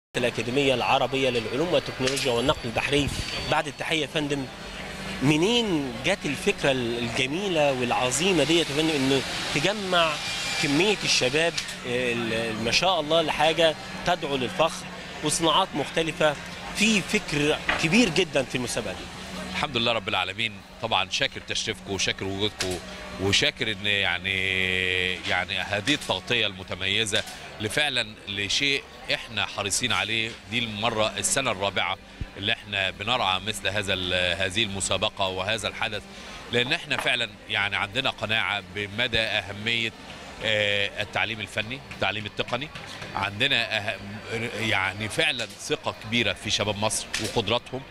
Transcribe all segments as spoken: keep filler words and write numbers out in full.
الأكاديمية العربية للعلوم والتكنولوجيا والنقل البحري. بعد التحية يا فندم، منين جت الفكرة الجميلة والعظيمة ديت يا فندم إنه تجمع كمية الشباب ما شاء الله لحاجة تدعو للفخر وصناعات مختلفة في فكر كبير جدا في المسابقة دي؟ الحمد لله رب العالمين. طبعا شاكر تشريفكم وشاكر وجودكم وشاكر ان يعني يعني هذه التغطيه المتميزه لفعلا لشيء احنا حريصين عليه. دي المره السنه الرابعه اللي احنا بنرعى مثل هذا هذه المسابقه وهذا الحدث، لان احنا فعلا يعني عندنا قناعه بمدى اهميه التعليم الفني، التعليم التقني. عندنا أهم يعني فعلا ثقه كبيره في شباب مصر وقدراتهم.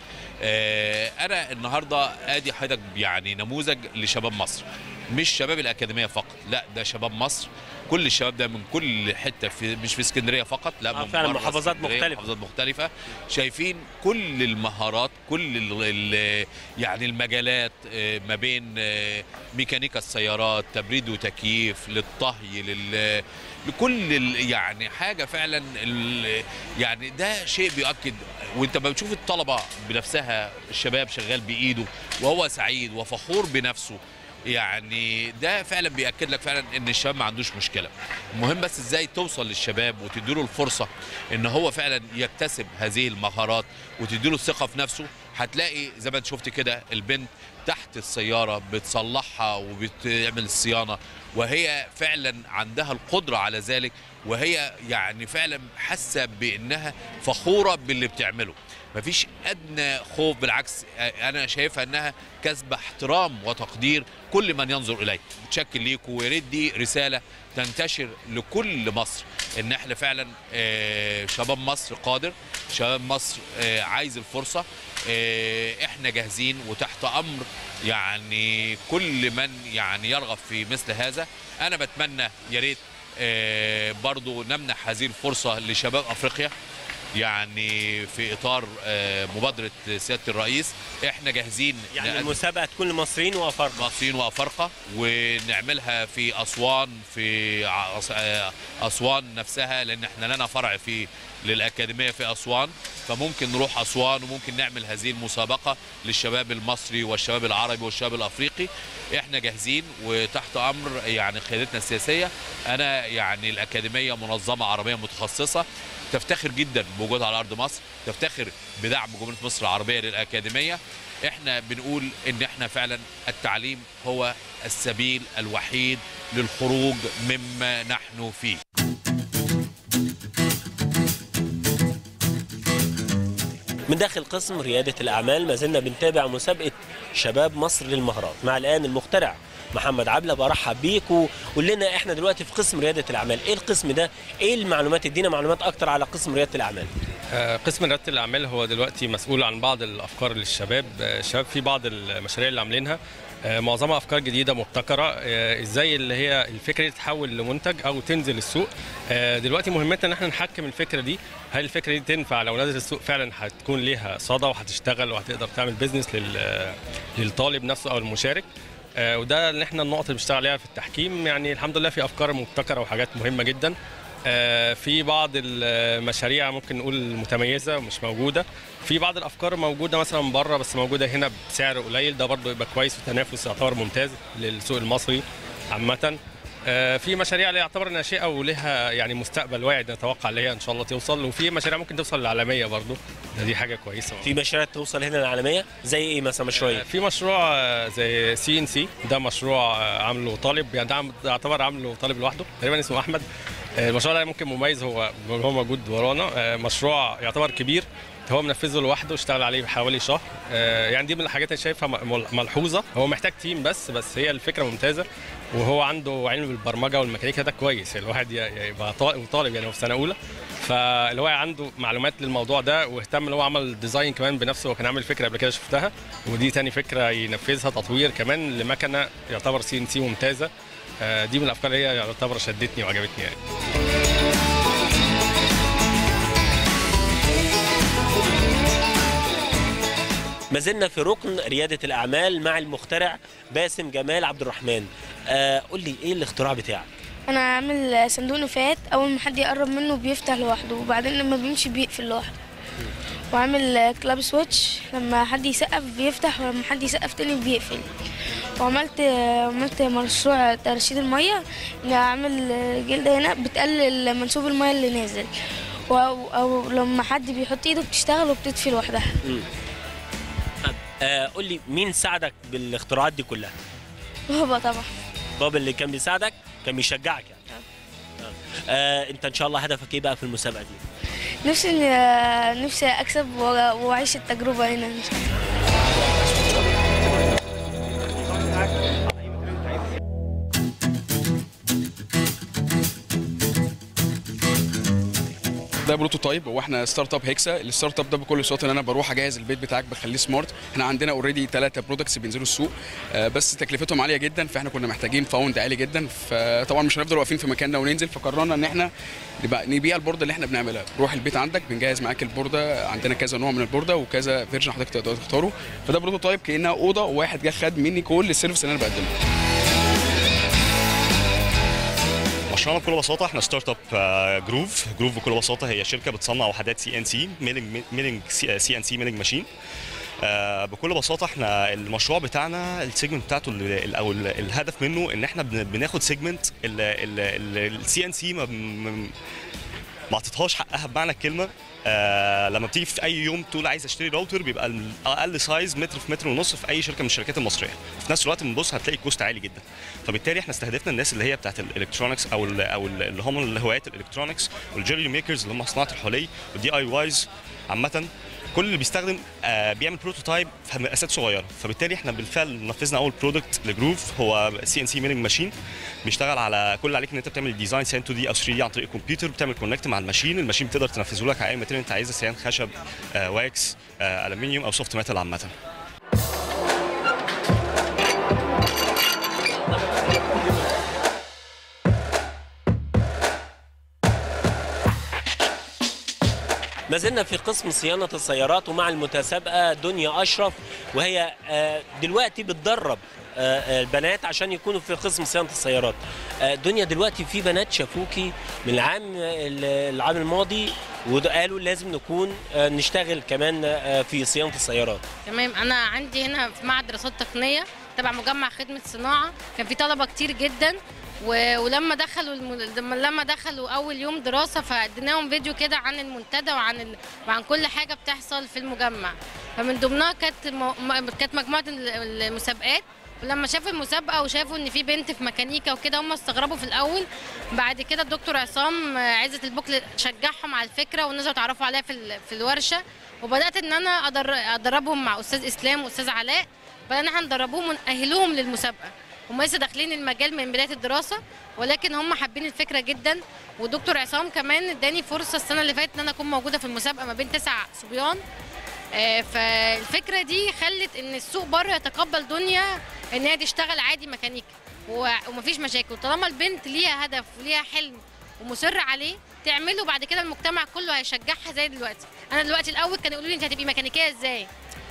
انا النهارده ادي حضرتك يعني نموذج لشباب مصر، مش شباب الاكاديميه فقط، لا ده شباب مصر. كل الشباب ده من كل حته، في مش في اسكندريه فقط، لا من فعلا محافظات مختلفه محافظات مختلفه. شايفين كل المهارات، كل ال يعني المجالات، ما بين ميكانيكا السيارات، تبريد وتكييف، للطهي، لل لكل يعني حاجه فعلا. يعني ده شيء بيؤكد، وانت ما بتشوف الطلبه بنفسها، الشباب شغال بايده وهو سعيد وفخور بنفسه، يعني ده فعلا بيأكد لك فعلا ان الشباب ما عندوش مشكله. المهم بس ازاي توصل للشباب وتديله الفرصه ان هو فعلا يكتسب هذه المهارات وتديله الثقه في نفسه. هتلاقي زي ما انت شفت كده البنت تحت السياره بتصلحها وبتعمل الصيانه، وهي فعلا عندها القدره على ذلك، وهي يعني فعلا حاسه بانها فخوره باللي بتعمله. مفيش ادنى خوف، بالعكس انا شايفها انها كسبه احترام وتقدير كل من ينظر اليه. متشكر ليكم، ويا ريت دي رساله تنتشر لكل مصر ان احنا فعلا شباب مصر قادر، شباب مصر عايز الفرصه. احنا جاهزين وتحت امر يعني كل من يعني يرغب في مثل هذا. انا بتمنى يا ريت برضو نمنح هذه الفرصه لشباب افريقيا، يعني في اطار مبادره سياده الرئيس. احنا جاهزين، يعني المسابقه تكون لمصريين وافارقه، مصريين وافارقه، ونعملها في اسوان، في اسوان نفسها، لان احنا لنا فرع في للاكاديميه في اسوان، فممكن نروح اسوان وممكن نعمل هذه المسابقه للشباب المصري والشباب العربي والشباب الافريقي. احنا جاهزين وتحت امر يعني قيادتنا السياسيه. انا يعني الاكاديميه منظمه عربيه متخصصه تفتخر جدا بوجودها على ارض مصر، تفتخر بدعم جمهوريه مصر العربيه للاكاديميه. احنا بنقول ان احنا فعلا التعليم هو السبيل الوحيد للخروج مما نحن فيه. من داخل قسم ريادة الأعمال ما زلنا بنتابع مسابقة شباب مصر للمهارات مع الآن المخترع محمد عبلة. برحب بيك وقول لنا احنا دلوقتي في قسم ريادة الأعمال، ايه القسم ده؟ ايه المعلومات؟ ادينا معلومات أكتر على قسم ريادة الأعمال. آه قسم ريادة الأعمال هو دلوقتي مسؤول عن بعض الأفكار للشباب. آه الشباب في بعض المشاريع اللي عاملينها، آه معظمها أفكار جديدة مبتكرة، آه ازاي اللي هي الفكرة دي تتحول لمنتج أو تنزل السوق. آه دلوقتي مهمتنا ان احنا نحكم الفكرة دي، هل الفكرة دي تنفع لو نزلت السوق فعلا هتكون ليها صدى وهتشتغل وهتقدر تعمل بيزنس للطالب نفسه أو المشارك. آه وده اللي احنا النقط اللي بنشتغل عليها في التحكيم. يعني الحمد لله في افكار مبتكره وحاجات مهمه جدا. آه في بعض المشاريع ممكن نقول متميزه مش موجوده، في بعض الافكار موجوده مثلا بره بس موجوده هنا بسعر قليل، ده برضه يبقى كويس وتنافس يعتبر ممتاز للسوق المصري عامه. آه في مشاريع اللي يعتبر ناشئه ولها يعني مستقبل واعد نتوقع اللي هي ان شاء الله توصل، وفي مشاريع ممكن توصل للعالميه برضه، دي حاجه كويسه. في مشاريع توصل هنا للعالميه زي ايه مثلا؟ مشروع آه في مشروع زي سي ان سي، ده مشروع عامله طالب، يعني ده يعتبر عامله طالب لوحده تقريبا اسمه احمد. آه المشروع ده ممكن مميز، هو هو موجود ورانا. آه مشروع يعتبر كبير، هو منفذه لوحده، اشتغل عليه بحوالي شهر. آه يعني دي من الحاجات اللي شايفها ملحوظه، هو محتاج تيم بس بس هي الفكره ممتازه، وهو عنده علم بالبرمجه والميكانيكا، ده كويس. الواحد يبقى طالب يعني في سنه اولى، فاللي هو عنده معلومات للموضوع ده، واهتم ان هو عمل ديزاين كمان بنفسه، وكان عامل فكره قبل كده شفتها، ودي تاني فكره ينفذها، تطوير كمان لمكنه يعتبر سي ان سي ممتازه. آه دي من الافكار اللي هي يعتبر شدتني وعجبتني يعني. ما زلنا في ركن ريادة الأعمال مع المخترع باسم جمال عبد الرحمن. آه قول لي ايه الاختراع بتاعك؟ انا عامل صندوق نفايات، اول ما حد يقرب منه بيفتح لوحده، وبعدين لما بيمشي بيقفل لوحده. وعامل كلاب سويتش، لما حد يسقف بيفتح ولما حد يسقف تاني بيقفل. وعملت عملت مشروع ترشيد الميه، اني اعمل جلده هنا بتقلل منسوب الميه اللي نازل، او, أو لما حد بيحط ايده بتشتغل وبتطفي لوحدها. طب آه قول لي مين ساعدك بالاختراعات دي كلها؟ بابا طبعا. بابا اللي كان بيساعدك، كان بيشجعك يعني. آه. آه انت ان شاء الله هدفك ايه بقى في المسابقه دي؟ نفسي نفسي اكسب واعيش التجربه هنا ان شاء الله. ده بروتوتايب. هو احنا ستارت اب هيكسا. الستارت اب ده بكل بساطه ان انا بروح اجهز البيت بتاعك بخليه سمارت. احنا عندنا اوريدي ثلاثه برودكتس بينزلوا السوق، بس تكلفتهم عاليه جدا، فاحنا كنا محتاجين فاوند عالي جدا، فطبعا مش هنفضل واقفين في مكاننا وننزل، فقررنا ان احنا نبقى نبيع البورده اللي احنا بنعملها. روح البيت عندك بنجهز معاك البورده، عندنا كذا نوع من البورده وكذا فيرجن حضرتك تقدر تختاره. فده بروتوتايب كانها اوضه، وواحد جه خد مني كل السيرفيس اللي انا بقدمه. مشروعنا بكل بساطه احنا ستارت اب جروف. جروف بكل بساطه هي شركه بتصنع وحدات سي ان سي ميلنج ميلنج سي ان سي ميلنج ماشين. بكل بساطه احنا المشروع بتاعنا السيجمنت بتاعته او الهدف منه ان احنا بناخد سيجمنت السي ان سي ما ما عطيتهاش حقها بمعنى الكلمه. آه لما بتيجي في اي يوم تقول عايز اشتري راوتر، بيبقى اقل سايز متر في متر ونص في اي شركه من الشركات المصريه. في نفس الوقت بنبص هتلاقي كوست عالي جدا، فبالتالي احنا استهدفنا الناس اللي هي بتاعت الالكترونكس او ال او ال اللي هم الهوايات الالكترونكس والجيري ميكرز اللي هم صناعه الحلي والدي اي وايز عامه. كل اللي بيستخدم آه بيعمل بروتوتايب في مقاسات صغيره، فبالتالي احنا بالفعل نفذنا اول برودكت لجروف هو سي ان سي ميلنج ماشين. بيشتغل على كل اللي عليك ان انت بتعمل ديزاين سيان تو دي او ثري دي عن طريق الكمبيوتر، بتعمل كونكت مع الماشين، الماشين بتقدر تنفذه لك على اي ماتيريال انت عايزها، سيان خشب آه واكس آه الومنيوم او سوفت ميتال عامه. ما زلنا في قسم صيانة السيارات ومع المتسابقة دنيا أشرف، وهي دلوقتي بتدرب البنات عشان يكونوا في قسم صيانة السيارات. دنيا دلوقتي في بنات شافوكي من العام العام الماضي وقالوا لازم نكون نشتغل كمان في صيانة السيارات. تمام. أنا عندي هنا في معهد دراسات تقنية تبع مجمع خدمة صناعة، كان في طلبة كتير جدا، ولما دخلوا الم... لما دخلوا اول يوم دراسه فاديناهم فيديو كده عن المنتدى وعن ال... وعن كل حاجه بتحصل في المجمع. فمن ضمنها كانت م... كانت مجموعه المسابقات، ولما شافوا المسابقه وشافوا ان في بنت في ميكانيكا وكده هم استغربوا في الاول. بعد كده الدكتور عصام عزت البوكل شجعهم على الفكره ونزلوا اتعرفوا عليها في ال... في الورشه، وبدات ان انا أدر... ادربهم مع استاذ اسلام واستاذ علاء. بدانا احنا ندربوهم ونأهلوهم للمسابقه. هم لسه داخلين المجال من بدايه الدراسه، ولكن هم حابين الفكره جدا. ودكتور عصام كمان اداني فرصه السنه اللي فاتت ان انا اكون موجوده في المسابقه ما بين تسع صبيان. آه فالفكره دي خلت ان السوق بره يتقبل دنيا ان هي تشتغل عادي ميكانيكا ومفيش مشاكل، طالما البنت ليها هدف وليها حلم ومصر عليه تعمله، بعد كده المجتمع كله هيشجعها. زي دلوقتي انا دلوقتي الاول كانوا يقولوا لي انت هتبقي ميكانيكيه ازاي،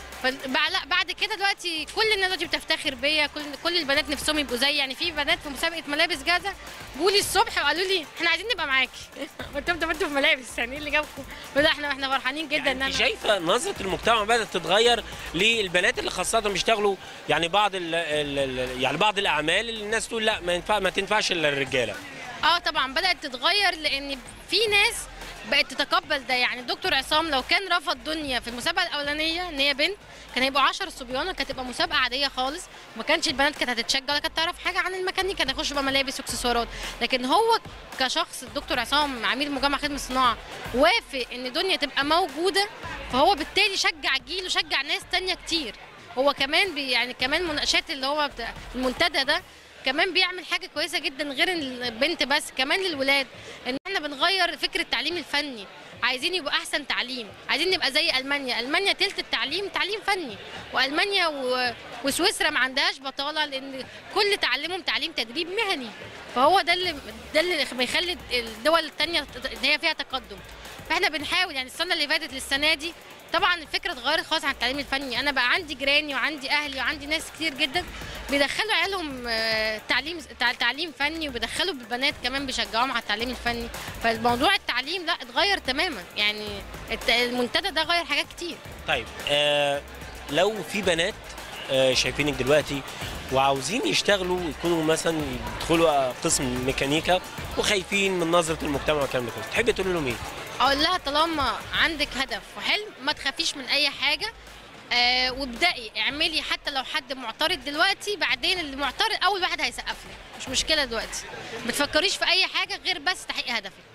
بعد كده دلوقتي كل الناس دلوقتي بتفتخر بيا، كل كل البنات نفسهم يبقوا زي. يعني في بنات في مسابقه ملابس جاهزه جوا لي الصبح وقالوا لي احنا عايزين نبقى معاكي. قلت لهم طب انتوا في ملابس يعني ايه اللي جابكم؟ لا احنا احنا فرحانين جدا. يعني ان انا شايفه نظره المجتمع بدات تتغير للبنات اللي خاصه بيشتغلوا يعني بعض ال ال يعني بعض الاعمال اللي الناس تقول لا ما ينفع ما تنفعش الا الرجاله. اه طبعا بدات تتغير لان في ناس بقت تتقبل ده. يعني الدكتور عصام لو كان رفض دنيا في المسابقه الاولانيه ان هي بنت كان هيبقوا عشرة صبيان وكانت هتبقى مسابقه عاديه خالص، وما كانش البنات كانت هتتشجع ولا كانت تعرف حاجه عن الميكانيكا، كانت هيخشوا بقى ملابس واكسسوارات. لكن هو كشخص الدكتور عصام عميد مجمع خدمه الصناعه وافق ان دنيا تبقى موجوده، فهو بالتالي شجع جيل وشجع ناس ثانيه كتير. هو كمان بي يعني كمان مناقشات اللي هو المنتدى ده كمان بيعمل حاجه كويسه جدا غير البنت بس، كمان للولاد ان احنا بنغير فكره التعليم الفني. عايزين يبقى احسن تعليم، عايزين نبقى زي المانيا. المانيا تلت التعليم تعليم فني، والمانيا و... وسويسرا ما عندهاش بطاله لان كل تعليمهم تعليم تدريب مهني. فهو ده اللي ده اللي بيخلي الدول الثانيه ان هي فيها تقدم. فاحنا بنحاول يعني السنه اللي فاتت للسنه دي طبعا الفكره اتغيرت خالص عن التعليم الفني. انا بقى عندي جيراني وعندي اهلي وعندي ناس كتير جدا بيدخلوا عيالهم آه، تعليم تع- تعليم فني، وبيدخلوا البنات كمان بيشجعوهم على التعليم الفني. فالموضوع التعليم لا اتغير تماما، يعني الت- المنتدى ده غير حاجات كتير. طيب آه لو في بنات آه شايفينك دلوقتي وعاوزين يشتغلوا، يكونوا مثلا يدخلوا قسم ميكانيكا وخايفين من نظره المجتمع والكلام ده كله، تحبي تقولي لهم ايه؟ اقول لها طالما عندك هدف وحلم ما تخافيش من اي حاجه، آه وابدأي اعملي حتى لو حد معترض دلوقتي، بعدين اللي معترض اول واحد هيسقف لك، مش مشكله دلوقتي. ما تفكريش في اي حاجه غير بس تحقيق هدفك.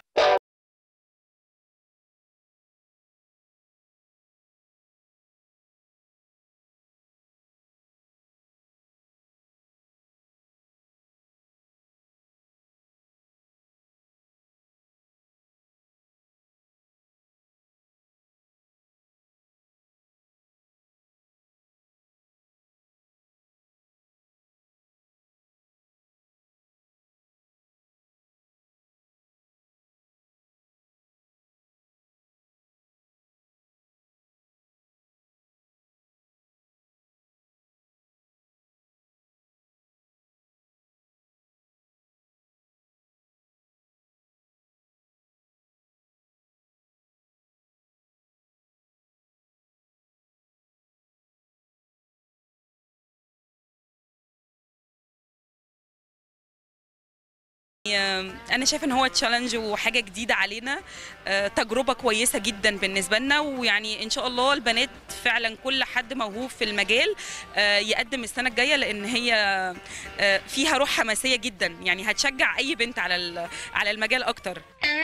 أنا شايفة إن هو تشالنج وحاجة جديدة علينا، آه، تجربة كويسة جدا بالنسبة لنا، ويعني إن شاء الله البنات فعلا كل حد موهوب في المجال آه، يقدم السنة الجاية، لأن هي آه، فيها روح حماسية جدا، يعني هتشجع أي بنت على على المجال أكتر.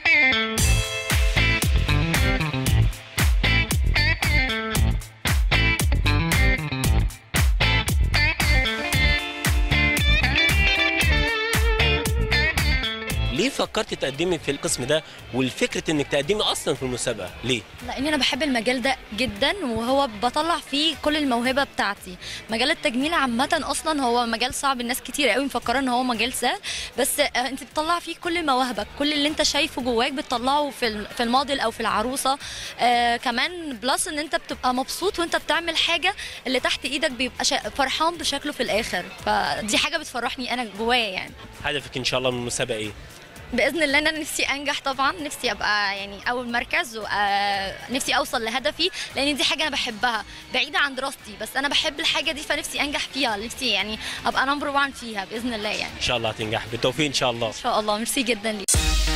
ليه فكرتي تقدمي في القسم ده، والفكره انك تقدمي اصلا في المسابقه ليه؟ لاني انا بحب المجال ده جدا، وهو بطلع فيه كل الموهبه بتاعتي. مجال التجميل عامه اصلا هو مجال صعب، الناس كتير قوي مفكره ان هو مجال سهل، بس انت بتطلع فيه كل مواهبك، كل اللي انت شايفه جواك بتطلعه في في الموديل او في العروسه. آه كمان بلس ان انت بتبقى مبسوط وانت بتعمل حاجه، اللي تحت ايدك بيبقى فرحان بشكله في الاخر، فدي حاجه بتفرحني انا جوايا. يعني هدفك ان شاء الله من المسابقه ايه؟ باذن الله انا نفسي انجح طبعا، نفسي ابقى يعني اول مركز، ونفسي اوصل لهدفي، لان دي حاجه انا بحبها بعيده عن دراستي، بس انا بحب الحاجه دي فنفسي انجح فيها، نفسي يعني ابقى نمبر واحد فيها باذن الله. يعني ان شاء الله هتنجح، بالتوفيق ان شاء الله. ان شاء الله، ميرسي جدا ليك.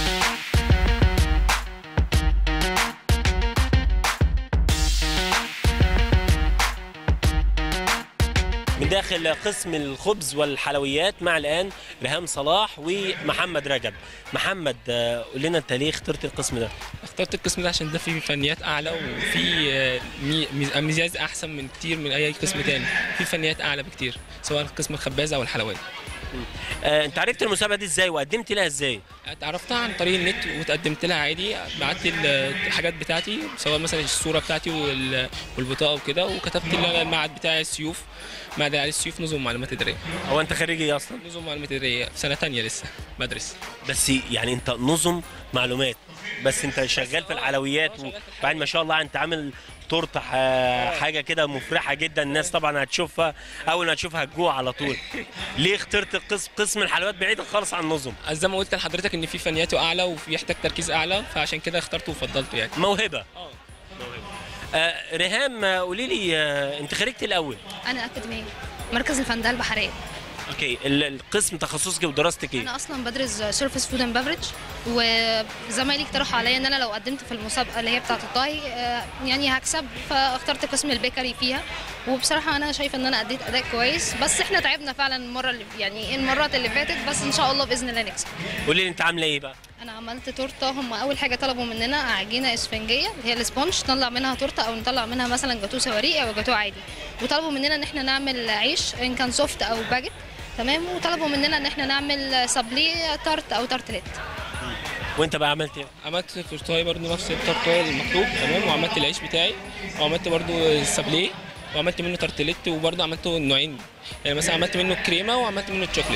من داخل قسم الخبز والحلويات مع الآن ريهام صلاح ومحمد رجب. محمد قول لنا انت ليه اخترت القسم ده؟ اخترت القسم ده عشان ده فيه فنيات اعلى، وفي ميزاز احسن من كتير من اي قسم تاني، في فنيات اعلى بكتير سواء قسم الخبازه او الحلويات. آه، انت عرفت المسابقه دي ازاي وقدمت لها ازاي؟ اتعرفتها عن طريق النت وتقدمت لها عادي، بعت الحاجات بتاعتي سواء مثلا الصوره بتاعتي والبطاقه وكده، وكتبت لها المعهد بتاعي السيوف، معهد علي السيوف نظم معلومات اداريه. هو انت خريج ايه اصلا؟ نظم معلومات اداريه، في سنه ثانيه لسه بدرس. بس يعني انت نظم معلومات، بس انت شغال في الحلويات، وبعدين ما شاء الله انت عامل تورته حاجه كده مفرحه جدا، الناس طبعا هتشوفها اول ما تشوفها هتجوع على طول. ليه اخترت القسم قسم الحلويات بعيد خالص عن النظم؟ زي ما قلت لحضرتك ان في فنياته اعلى وبيحتاج تركيز اعلى، فعشان كده اخترته وفضلته. يعني موهبه. اه موهبه. آه ريهام قولي لي، آه انت خريجتي الاول؟ انا اكاديميه مركز الفندقه البحريه. اوكي، القسم تخصصك ودراستك ايه؟ انا اصلا بدرس سيرفيس فود اند بفرج، وزمايلي اقترحوا عليا ان انا لو قدمت في المسابقه اللي هي بتاعه الطهي يعني هكسب، فاخترت قسم البيكري فيها، وبصراحه انا شايفه ان انا اديت اداء كويس، بس احنا تعبنا فعلا المره اللي يعني المرات اللي فاتت، بس ان شاء الله باذن الله نكسب. قولي لي انت عامله ايه بقى؟ انا عملت تورته، هم اول حاجه طلبوا مننا عجينه اسفنجيه اللي هي السبونج، نطلع منها تورته او نطلع منها مثلا جاتوه سواري او جاتوه عادي، وطلبوا مننا ان احنا نعمل عيش ان كان سوفت او باجت، تمام، وطلبوا مننا ان احنا نعمل سابليه تارت او تارتليت. وانت بقى عملت ايه؟ عملت تورتايه برضه نفس التورتايه المطلوب، تمام، وعملت العيش بتاعي، وعملت برضه السابليه، وعملت منه تارتليت، وبرضه عملته النوعين، يعني مثلا عملت منه الكريمه وعملت منه الشوكليت.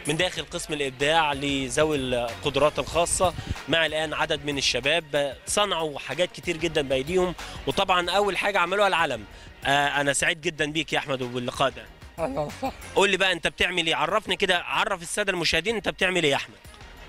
من داخل قسم الابداع لذوي القدرات الخاصه، مع الان عدد من الشباب صنعوا حاجات كتير جدا بايديهم، وطبعا اول حاجه عملوها العلم. آه انا سعيد جدا بيك يا احمد وباللقاء ده. اهلا وسهلا. قول لي بقى انت بتعمل ايه؟ عرفني كده، عرف الساده المشاهدين انت بتعمل ايه يا احمد؟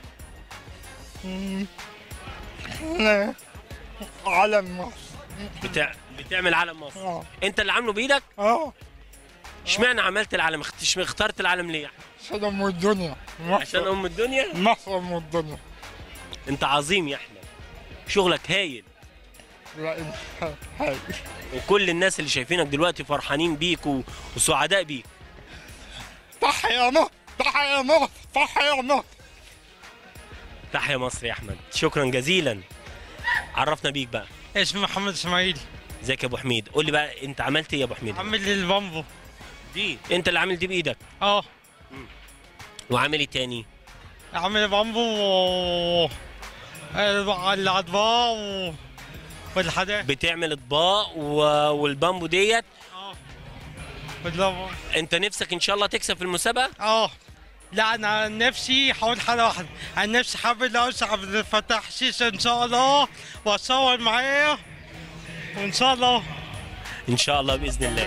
احنا علم مصر. بتع... بتعمل علم مصر. اه انت اللي عامله بايدك؟ اه اشمعنى عملت العلم؟ اخت- اخترت العلم ليه؟ عشان ام الدنيا مصر. عشان ام الدنيا؟ مصر ام الدنيا. انت عظيم يا احمد، شغلك هايل، لا انت هاي. وكل الناس اللي شايفينك دلوقتي فرحانين بيك و... وسعداء بيك. تحيا مصر، تحيا مصر، تحيا مصر. تحيا مصر يا احمد، شكرا جزيلا. عرفنا بيك بقى. اسمي محمد اسماعيل. ازيك يا ابو حميد؟ قول لي بقى انت عملت ايه يا ابو حميد؟ عامل لي البامبو دي انت اللي عامل دي بايدك؟ اه. وعامل ايه تاني؟ عامل بامبو و... الاطباق و... والحاجات. بتعمل اطباق و... والبامبو ديت. اه. والله انت نفسك ان شاء الله تكسب في المسابقه؟ اه. لا انا عن نفسي هقول حاجه واحده، عن نفسي حابب اوسع عبد الفتاح السيسي ان شاء الله واتصور معايا وان شاء الله. ان شاء الله باذن الله.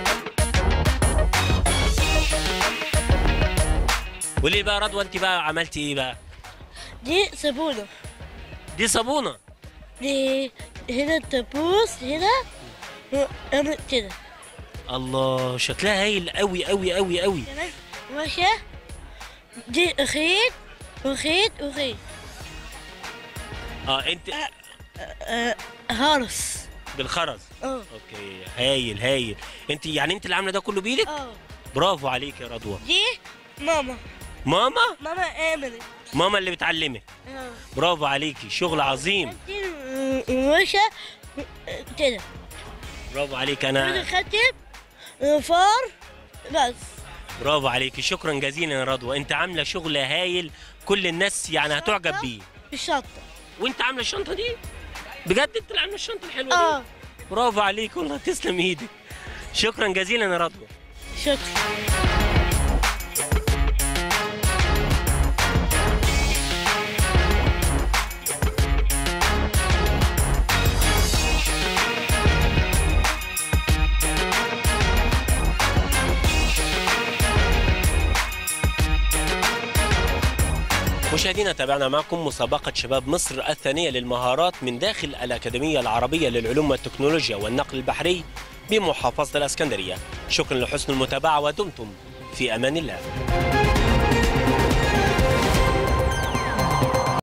قولي بقى رضوى، انت بقى عملتي ايه بقى؟ دي صابونة. دي صابونه؟ دي هنا الدبوس هنا اعمل كده. الله، شكلها هايل قوي قوي قوي قوي. ماشية. دي خيط وخيط وخيط. اه انت آه آه هرس. بالخرز؟ اه. اوكي، هايل هايل. انت يعني انت اللي عامله ده كله بايدك؟ اه. برافو عليك يا رضوى. دي ماما. ماما؟ ماما عملت. ماما اللي بتعلمك. اه. برافو عليكي، شغل عظيم. دي ماشية كده. برافو عليك. انا خاتم فار بس. برافو عليكي، شكرا جزيلا يا رضوى. انت عامله شغل هايل، كل الناس يعني هتعجب بيه. الشنطة. وانت عامله الشنطه دي؟ بجد انت اللي عامله الشنطه الحلوه دي؟ اه. برافو عليك والله، تسلم ايدك. شكرا جزيلا يا رضوى. شكرا. مشاهدينا، تابعنا معكم مسابقة شباب مصر الثانية للمهارات من داخل الأكاديمية العربية للعلوم والتكنولوجيا والنقل البحري بمحافظة الإسكندرية. شكرا لحسن المتابعة ودمتم في أمان الله.